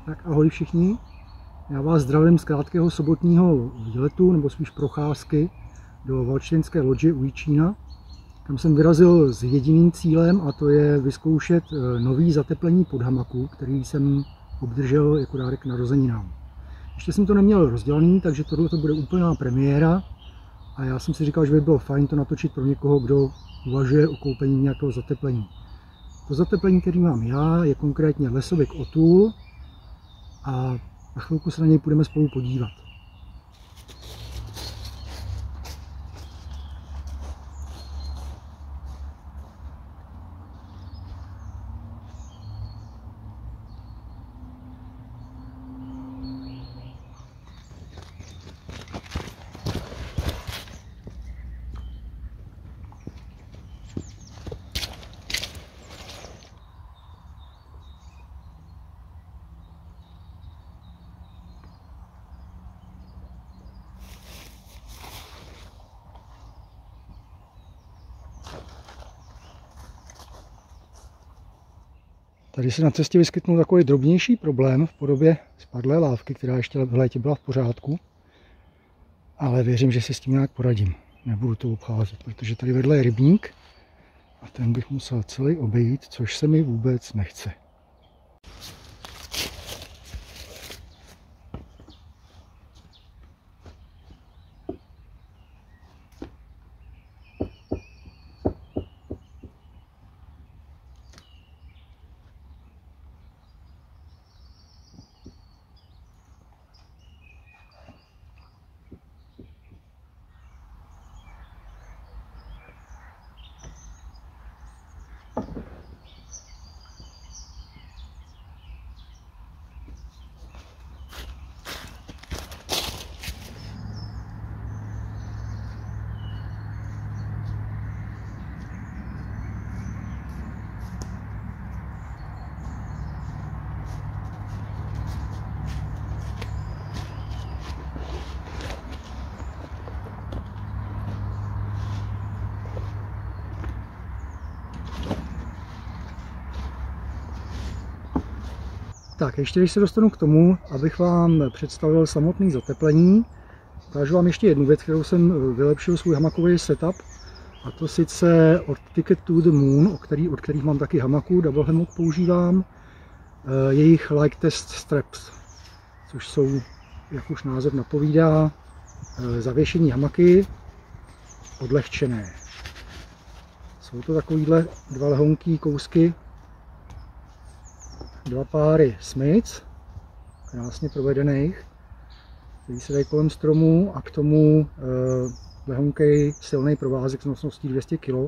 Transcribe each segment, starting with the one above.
Tak ahoj všichni, já vás zdravím z krátkého sobotního výletu, nebo spíš procházky do Valštejnské lodže u Jičína, kam jsem vyrazil s jediným cílem, a to je vyzkoušet nový zateplení podhamaku, který jsem obdržel jako dárek k narozeninám. Ještě jsem to neměl rozdělaný, takže tohle to bude úplná premiéra a já jsem si říkal, že by bylo fajn to natočit pro někoho, kdo uvažuje o koupení nějakého zateplení. To zateplení, který mám já, je konkrétně Lesovik Otul a na chvilku se na něj půjdeme spolu podívat. Tady se na cestě vyskytnul takový drobnější problém v podobě spadlé lávky, která ještě v létě byla v pořádku. Ale věřím, že si s tím nějak poradím. Nebudu to obcházet, protože tady vedle je rybník a ten bych musel celý obejít, což se mi vůbec nechce. Tak, ještě když se dostanu k tomu, abych vám představil samotné zateplení, ukážu vám ještě jednu věc, kterou jsem vylepšil svůj hamakový setup, a to sice od Ticket to the Moon, od kterých mám taky hamaku, double hammock používám, jejich Like Test Straps, což jsou, jak už název napovídá, zavěšení hamaky odlehčené. Jsou to takovýhle dva lehonký kousky, dva páry smyc, krásně provedených, který se dají kolem stromu, a k tomu lehonkej silný provázek s nosností 200 kg.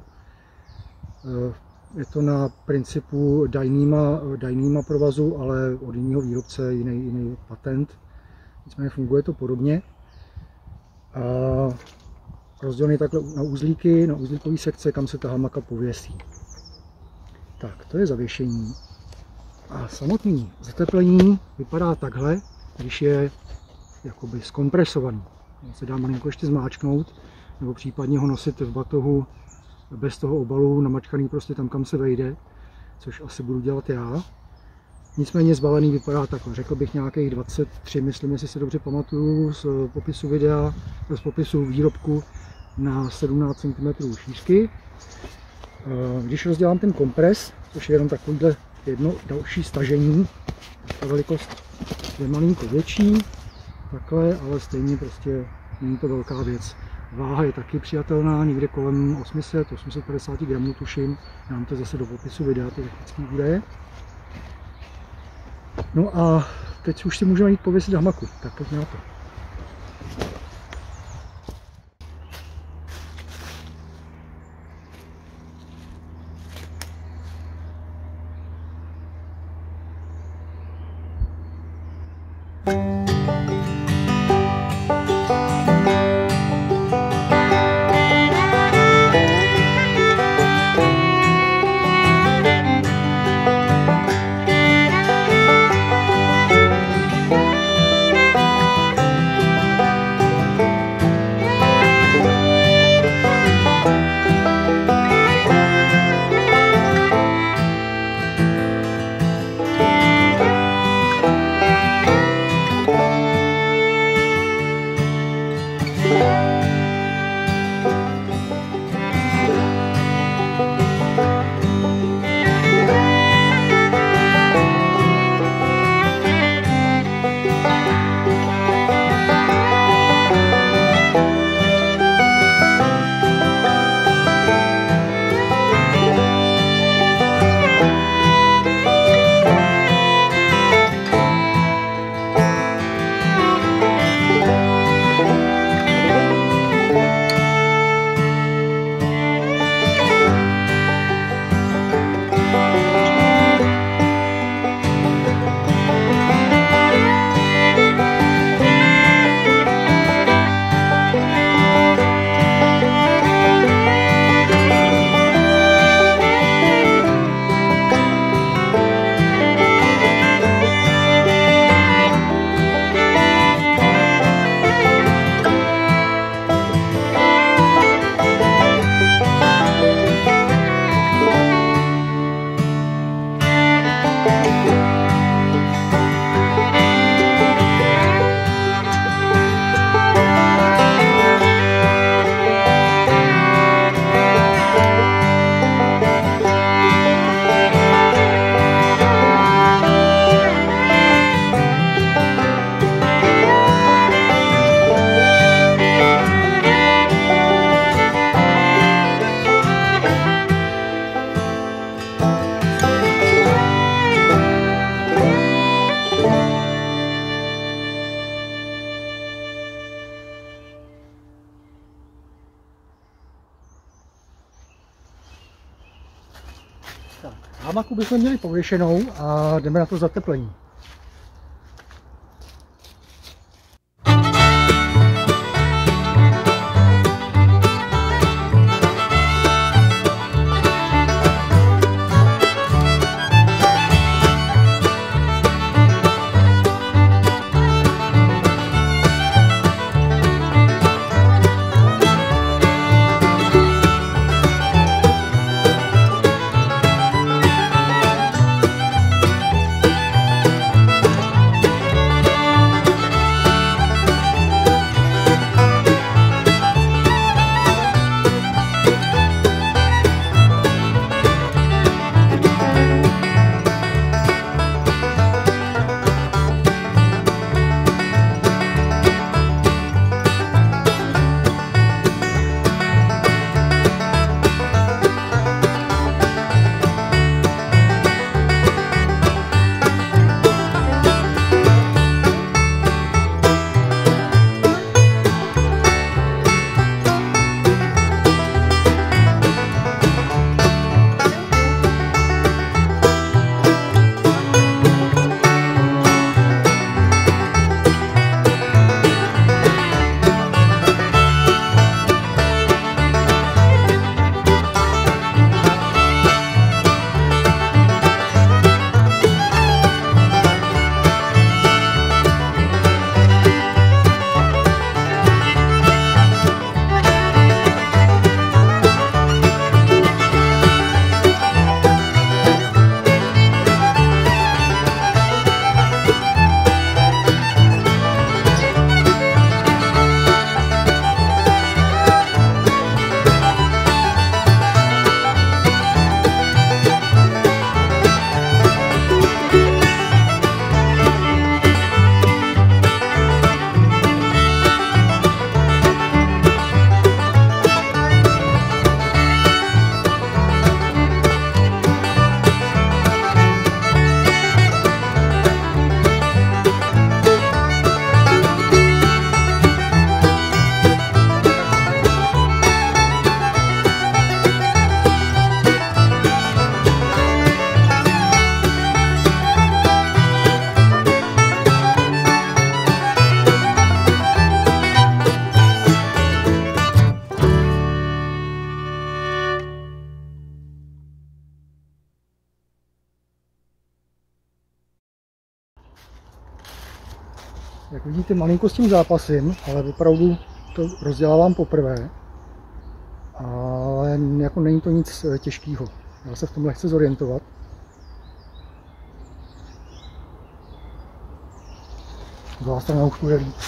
Je to na principu Dyneema provazu, ale od jiného výrobce, jiný patent. Nicméně funguje to podobně. A rozdělený takhle na uzlíky, na uzlíkové sekce, kam se ta hamaka pověsí. Tak, to je zavěšení. A samotný zateplení vypadá takhle, když je jakoby zkompresovaný. On se dá malinko ještě zmáčknout, nebo případně ho nosit v batohu bez toho obalu, namačkaný prostě tam, kam se vejde, což asi budu dělat já. Nicméně zbalený vypadá takhle, řekl bych nějakých 23, myslím, jestli se dobře pamatuju, z popisu videa, z popisu výrobku na 17 cm šířky. Když rozdělám ten kompres, což je jenom takovýhle jedno další stažení, ta velikost je malinko větší, takhle, ale stejně prostě není to velká věc. Váha je taky přijatelná, někde kolem 800-850 gramů tuším, dám to zase do popisu videa, ty technické údaje. No a teď už si můžeme jít pověsit hamaku, tak pojďme na to. Nábaku bychom měli pověšenou a jdeme na to zateplení. Jak vidíte, malinko s tím zápasím, ale opravdu to rozdělávám poprvé. Ale jako není to nic těžkého. Já se v tom lehce zorientovat. Druhá strana už bude líp.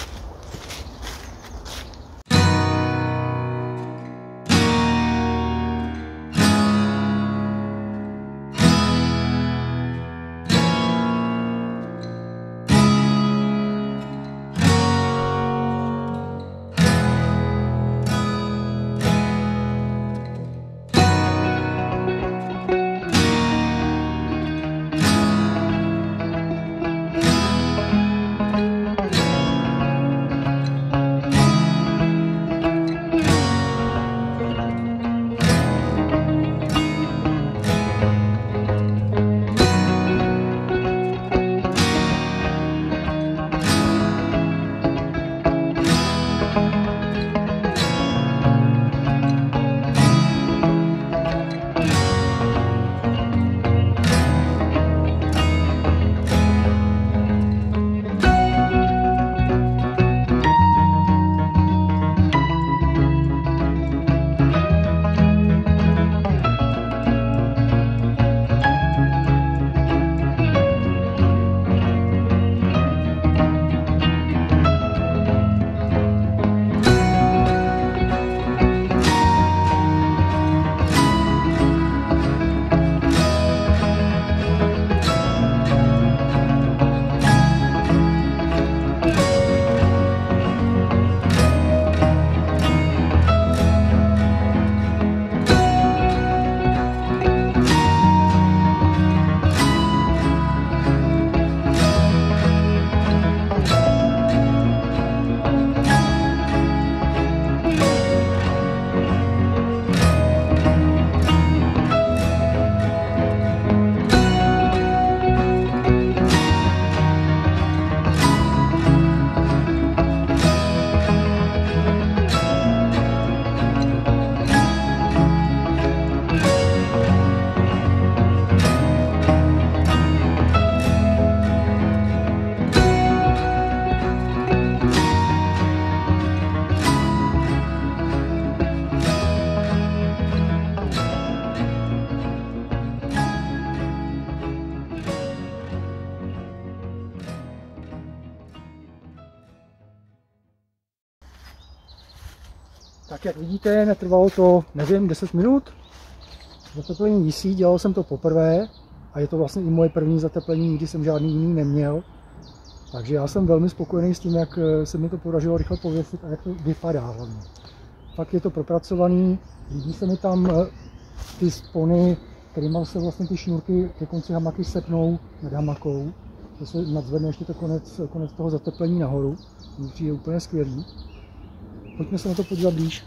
Tak jak vidíte, netrvalo to, nevím, 10 minut. Zateplení visí, dělal jsem to poprvé a je to vlastně i moje první zateplení, nikdy jsem žádný jiný neměl. Takže já jsem velmi spokojený s tím, jak se mi to podařilo rychle pověsit a jak to vypadá hlavně. Fakt je to propracovaný, líbí se mi tam ty spony, kterými se vlastně ty šňůrky ke konci hamaky sepnou nad hamakou. To se nadzvedne ještě to konec toho zateplení nahoru. To přijde úplně skvělý. Pojďme se na to podívat blíž.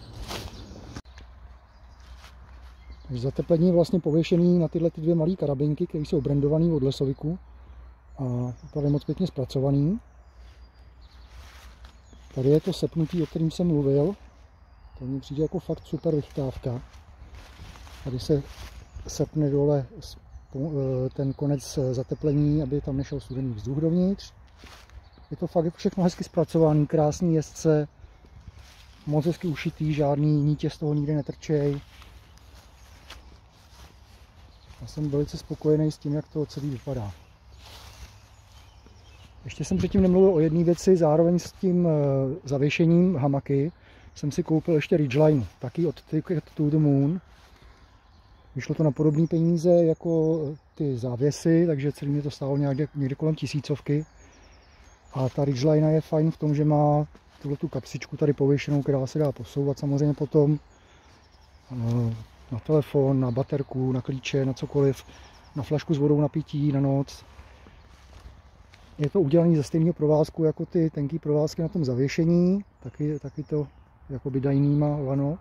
Takže zateplení je vlastně pověšený na tyhle dvě malé karabinky, které jsou brandované od Lesoviku. A tady je moc pěkně zpracovaný. Tady je to sepnutý, o kterým jsem mluvil. To mi přijde jako fakt super vychytávka. Tady se sepne dole ten konec zateplení, aby tam nešel studený vzduch dovnitř. Je to fakt všechno hezky zpracovaný, krásný jezdce, moc hezky ušitý, žádný nítě z toho nikde netrčej. Já jsem velice spokojený s tím, jak to celý vypadá. Ještě jsem předtím nemluvil o jedné věci, zároveň s tím zavěšením hamaky jsem si koupil ještě Ridgeline, taky od Ticket to the Moon. Vyšlo to na podobné peníze jako ty závěsy, takže celý mě to stálo někde kolem 1000. A ta Ridgeline je fajn v tom, že má tu kapsičku tady pověšenou, která se dá posouvat samozřejmě potom na telefon, na baterku, na klíče, na cokoliv, na flašku s vodou na pití, na noc. Je to udělané ze stejného provázku jako ty tenký provázky na tom zavěšení, taky to jakoby Dyneema lano.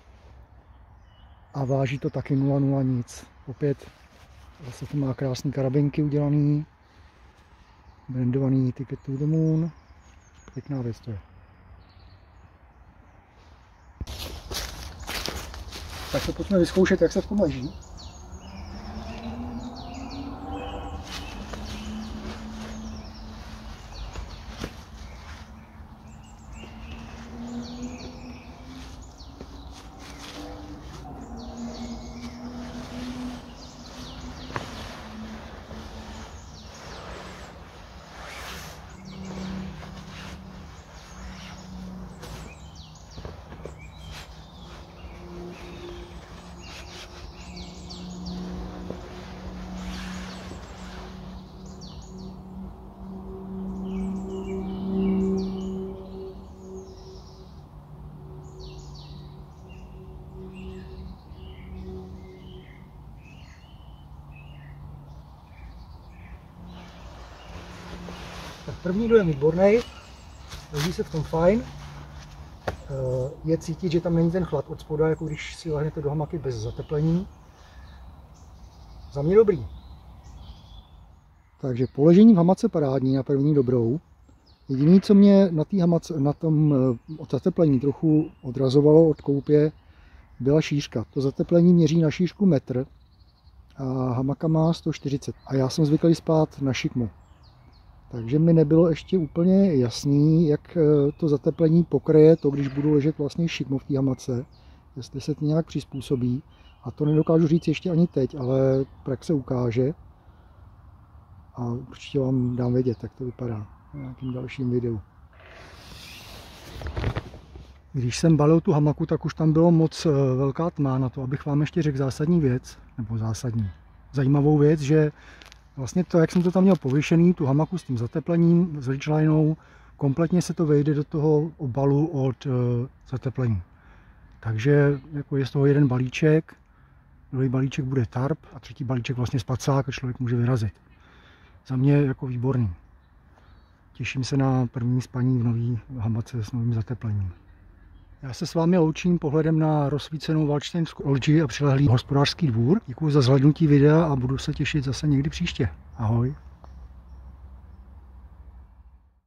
A váží to taky 0,0 nic. Opět zase to má krásné karabinky udělané, brandovaný Ticket to the Moon. Pěkná věc to je. Tak to pojďme vyzkoušet, jak se v tom leží. Tak první dojem výborný, leží se v tom fajn, je cítit, že tam není ten chlad od spoda, jako když si lehnete do hamaky bez zateplení. Za mě dobrý. Takže položení v hamace parádní na první dobrou. Jediné, co mě na té hamace, na tom od zateplení trochu odrazovalo od koupě, byla šířka. To zateplení měří na šířku 1 metr a hamaka má 140. A já jsem zvyklý spát na šikmu. Takže mi nebylo ještě úplně jasný, jak to zateplení pokryje to, když budu ležet vlastně šikmo v té hamace, jestli se to nějak přizpůsobí. A to nedokážu říct ještě ani teď, ale praxe ukáže. A určitě vám dám vědět, jak to vypadá v nějakém dalším videu. Když jsem balil tu hamaku, tak už tam bylo moc velká tma na to, abych vám ještě řekl zásadní věc, nebo zajímavou věc, že vlastně to, jak jsem to tam měl pověšený, tu hamaku s tím zateplením, s Ridgelinou, kompletně se to vejde do toho obalu od zateplení. Takže jako je z toho jeden balíček, druhý balíček bude tarp a třetí balíček vlastně spacák a člověk může vyrazit. Za mě jako výborný. Těším se na první spaní v nový hamace s novým zateplením. Já se s vámi loučím pohledem na rozsvícenou Valdštejnskou Olži a přilehlý hospodářský dvůr. Děkuji za zhlédnutí videa a budu se těšit zase někdy příště. Ahoj.